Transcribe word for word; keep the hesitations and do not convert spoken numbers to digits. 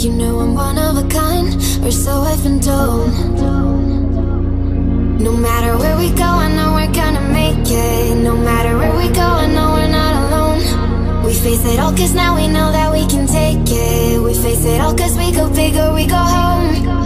You know I'm one of a kind, or so I've been told. No matter where we go, I know we're gonna make it. No matter where we go, I know we're not alone. We face it all cause now we know that we can take it. We face it all cause we go big or we go home.